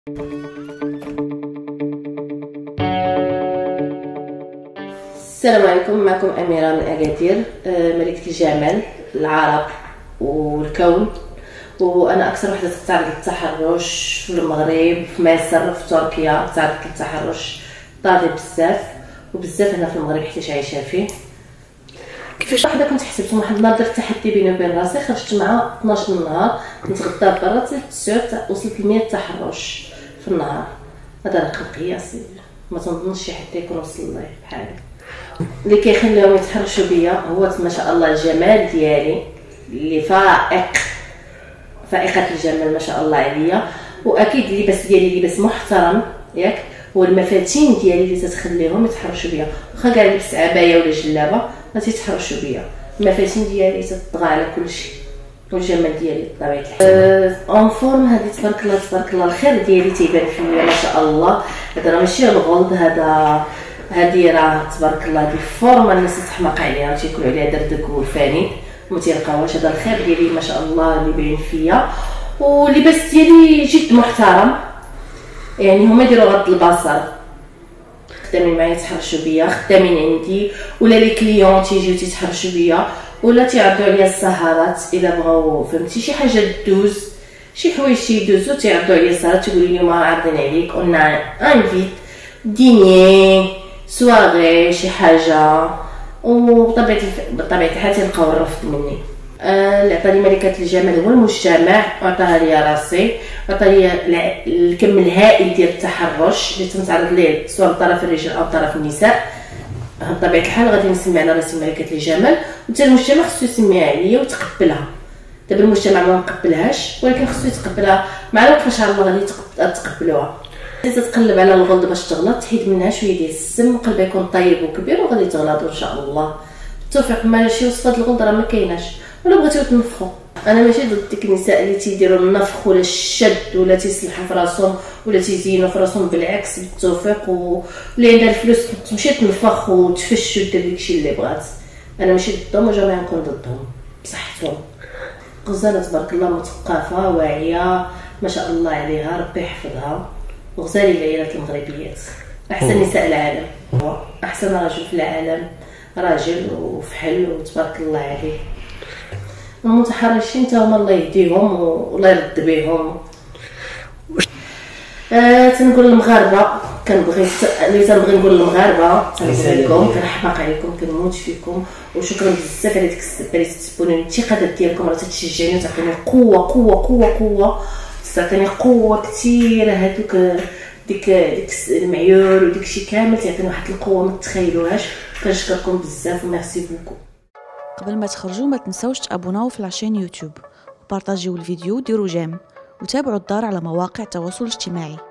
السلام عليكم، معكم أميرة من أكادير، ملكة الجمال العرب والكون. وأنا أكثر وحدة تتعرض للتحرش في المغرب، في مصر، في تركيا تعرضت للتحرش طاغي بزاف وبزاف هنا في المغرب حيت عايشة فيه. كيفاش وحده كنت حسبت واحد النهار درت تحدي بيني وبين راسي، خرجت مع 12 النهار نتغدى برا، حتى وصلت ل 100 تحرش في النهار. هذا رقم قياسي، ما تنظنش شي حد يكون وصل ليه بحالي. اللي كيخليهم يتحرشوا بيا هو ما شاء الله الجمال ديالي اللي فائقة الجمال ما شاء الله عليا، واكيد اللباس ديالي لباس محترم ياك، هو المفاتين ديالي اللي تتخليهم يتحرشوا بيا. واخا كاع لبس عبايه ولا جلابه ما تيتحرشوا بيا، المفاتين ديالي تطغى على كل شيء، والجمال ديالي بطبيعه الحال. اون فورم هذه تبارك الله تبارك الله، الخير ديالي تيبان فيا ما شاء الله. هذا راه ماشي الغلط، هذه راه تبارك الله دي فورما الناس تحماق عليها تيقولوا عليها دردك وفاني وما تيلقاوهاش. هذا الخير ديالي ما شاء الله اللي باين فيا، واللباس ديالي جد محترم، يعني هما يديروا غض البصر. خدامين معايا يتحرشوا بيا، خدامين عندي ولا لي كليون تيجيو تيتحرشوا بيا، ولا تيعرضوا عليا السهرات الا بغاو فهمتي شي حاجه دوز، شي حوايج تيدوزو تيعرضوا عليا السهرات، تيقولوا لي اليوم عارضين عليك اون انفيت ديني سواغي شي حاجه. وبطبيعه الحال تلقاو الرفض مني. اللي عطاني ملكة الجمال هو المجتمع، وعطاها ليا راسي، عطا ليا الكم الهائل ديال التحرش اللي تنتعرض ليه سواء من طرف الرجال او طرف النساء. بطبيعه الحال غادي نسمي على راسي ملكة الجمال، وحتى المجتمع خصو يسميها عليا وتقبلها. دابا المجتمع ما نقبلهاش، ولكن خصو يتقبلها مع الوقت ان شاء الله غادي تقبلوها. تتقلب على الغلط باش تغلط، تحيد منها شويه ديال السم، قلبها يكون طيب وكبير وغادي تغلط ان شاء الله بالتوفيق. ماشي وصفات الغلط راه ما كايناش، ولا بغيتو تنفخوا. انا ماشي ضد ديك النساء اللي تيديروا النفخ ولا الشد ولا تيصلحوا في راسهم ولا تيزينوا في راسهم، بالعكس بالتوفيق. واللي عندها الفلوس تمشي تنفخ وتفش ودير داكشي اللي بغات. انا ماشي ضدهم وجامع نكون ضدهم، بصحتهم. غزاله تبارك الله مثقفه واعيه ما شاء الله عليها، ربي يحفظها. وغزالي العائلات المغربيات، احسن نساء العالم، احسن رجل في العالم، راجل وفحل وتبارك الله عليه. المتحرشين تا هما الله يهديهم والله يرد بهم. تنقول للمغاربه، اللي تنبغي نقول للمغاربه تنقول لكم كنحماق عليكم، كنموت فيكم، وشكرا بزاف على ديك السبه اللي تسبوني. الانتقادات ديالكم راه تتشجعني وتعطيني قوه قوه قوه قوه، تعطيني قوه كثيره. هذوك ديك المعيول وديك الشيء كامل تيعطيني واحد القوه ما تتخيلوهاش. كنشكركم بزاف وميرسي بوكو. قبل ما تخرجوا ما تنساوش تابوناو في لاشين يوتيوب وبارطاجيو الفيديو، ديروا جيم وتابعوا الدار على مواقع التواصل الاجتماعي.